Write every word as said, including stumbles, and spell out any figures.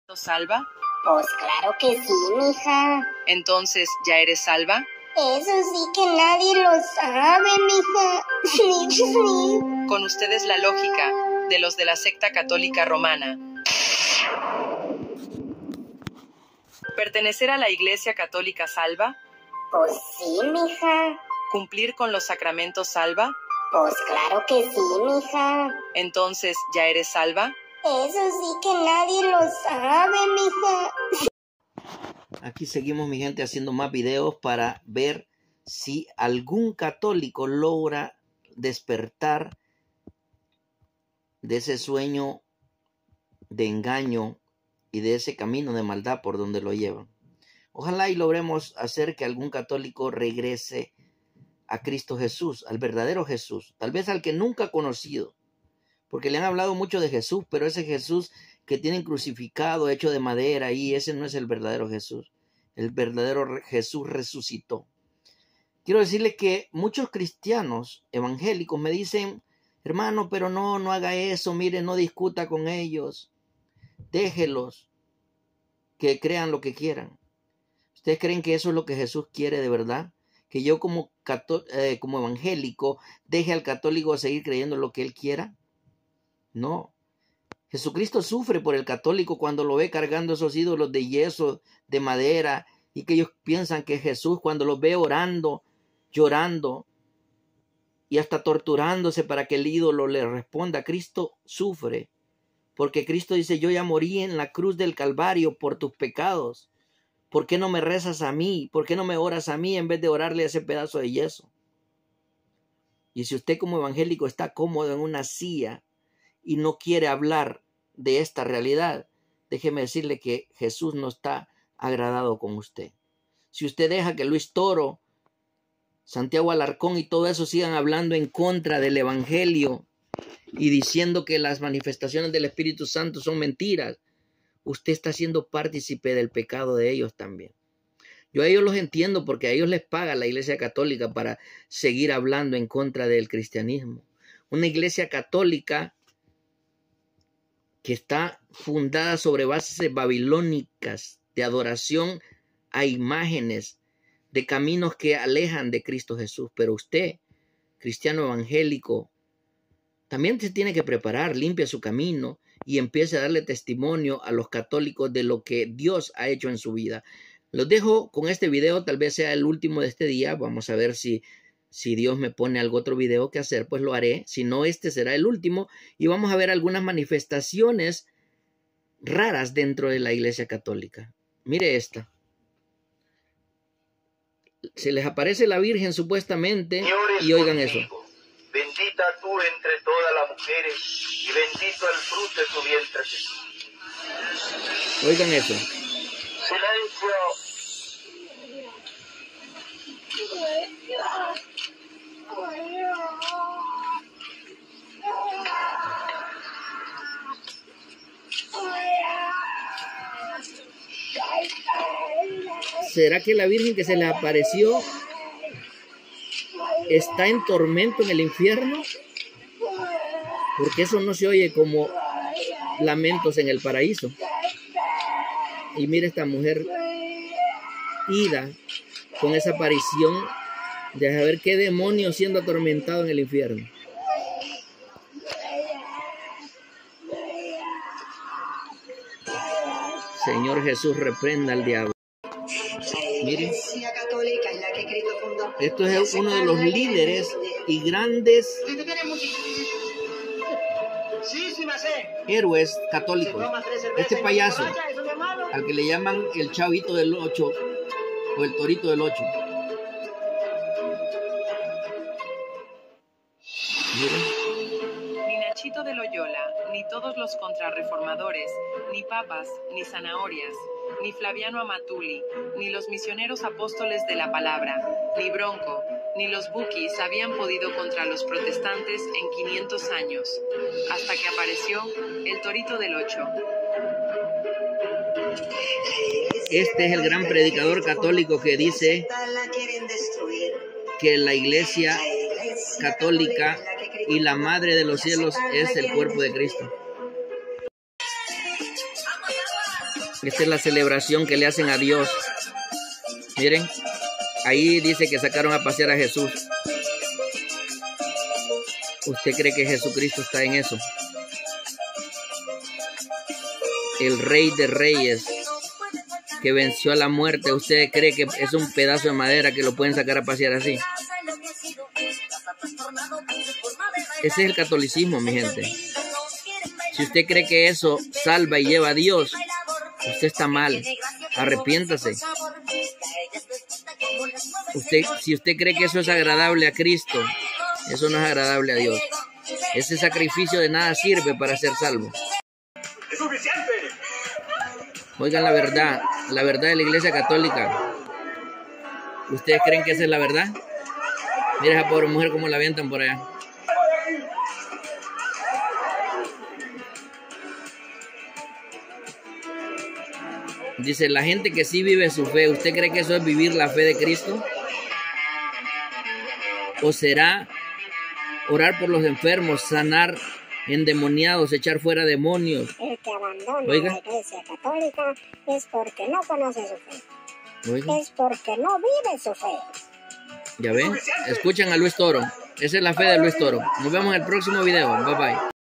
¿Salva? Pues claro que sí, mija. Entonces, ¿ya eres salva? Eso sí que nadie lo sabe, mija. Sí, sí. Con ustedes la lógica de los de la secta católica romana. ¿Pertenecer a la Iglesia Católica salva? Pues sí, mija. ¿Cumplir con los sacramentos salva? Pues claro que sí, mija. Entonces, ¿ya eres salva? Eso sí que nadie lo sabe, mija. Aquí seguimos, mi gente, haciendo más videos para ver si algún católico logra despertar de ese sueño de engaño y de ese camino de maldad por donde lo llevan. Ojalá y logremos hacer que algún católico regrese a Cristo Jesús, al verdadero Jesús, tal vez al que nunca ha conocido, porque le han hablado mucho de Jesús, pero ese Jesús que tienen crucificado, hecho de madera, y ese no es el verdadero Jesús. El verdadero Jesús resucitó. Quiero decirle que muchos cristianos evangélicos me dicen, hermano, pero no, no haga eso, mire, no discuta con ellos, déjelos que crean lo que quieran. ¿Ustedes creen que eso es lo que Jesús quiere de verdad? Que yo como, cató eh, como evangélico deje al católico seguir creyendo lo que él quiera. No. Jesucristo sufre por el católico cuando lo ve cargando esos ídolos de yeso, de madera, y que ellos piensan que Jesús, cuando los ve orando, llorando y hasta torturándose para que el ídolo le responda, Cristo sufre, porque Cristo dice, yo ya morí en la cruz del Calvario por tus pecados. ¿Por qué no me rezas a mí? ¿Por qué no me oras a mí en vez de orarle a ese pedazo de yeso? Y si usted como evangélico está cómodo en una silla y no quiere hablar de esta realidad, déjeme decirle que Jesús no está agradado con usted. Si usted deja que Luis Toro, Santiago Alarcón y todo eso sigan hablando en contra del evangelio y diciendo que las manifestaciones del Espíritu Santo son mentiras, usted está siendo partícipe del pecado de ellos también. Yo a ellos los entiendo porque a ellos les paga la Iglesia Católica para seguir hablando en contra del cristianismo. Una Iglesia Católica que está fundada sobre bases babilónicas de adoración a imágenes, de caminos que alejan de Cristo Jesús. Pero usted, cristiano evangélico, también se tiene que preparar, limpia su camino y empiece a darle testimonio a los católicos de lo que Dios ha hecho en su vida. Los dejo con este video, tal vez sea el último de este día. Vamos a ver si, si Dios me pone algún otro video que hacer, pues lo haré. Si no, este será el último y vamos a ver algunas manifestaciones raras dentro de la Iglesia Católica. Mire esta. Se les aparece la Virgen supuestamente y oigan eso. Bendita tú entre todas las mujeres y bendito el fruto de tu vientre, Jesús. Oigan eso. Silencio. ¿Será que la Virgen que se les apareció está en tormento en el infierno? Porque eso no se oye como lamentos en el paraíso. Y mira esta mujer ida con esa aparición de saber qué demonio siendo atormentado en el infierno. Señor Jesús, reprenda al diablo. Miren, esto es uno de los líderes y grandes héroes católicos. Este payaso, al que le llaman el chavito del ocho o el torito del ocho. Miren. Ni Nachito de Loyola, ni todos los contrarreformadores, ni papas, ni zanahorias, ni Flaviano Amatuli, ni los misioneros apóstoles de la palabra, ni Bronco, ni los Bukis habían podido contra los protestantes en quinientos años, hasta que apareció el torito del ocho. Este es el gran predicador católico que dice que la Iglesia Católica y la Madre de los Cielos es el cuerpo de Cristo. Esta es la celebración que le hacen a Dios. Miren, ahí dice que sacaron a pasear a Jesús. ¿Usted cree que Jesucristo está en eso? El Rey de Reyes, que venció a la muerte. ¿Usted cree que es un pedazo de madera que lo pueden sacar a pasear así? Ese es el catolicismo, mi gente. Si usted cree que eso salva y lleva a Dios, usted está mal. Arrepiéntase. Usted, si usted cree que eso es agradable a Cristo, eso no es agradable a Dios. Ese sacrificio de nada sirve para ser salvo. Oigan la verdad, la verdad de la Iglesia Católica. ¿Ustedes creen que esa es la verdad? Mira a esa pobre mujer cómo la avientan por allá. Dice, la gente que sí vive su fe, ¿usted cree que eso es vivir la fe de Cristo? ¿O será orar por los enfermos, sanar endemoniados, echar fuera demonios? El que abandona Oiga. la Iglesia Católica es porque no conoce su fe. Oiga. Es porque no vive su fe. ¿Ya ven? Escuchan a Luis Toro. Esa es la fe de Luis Toro. Nos vemos en el próximo video. Bye bye.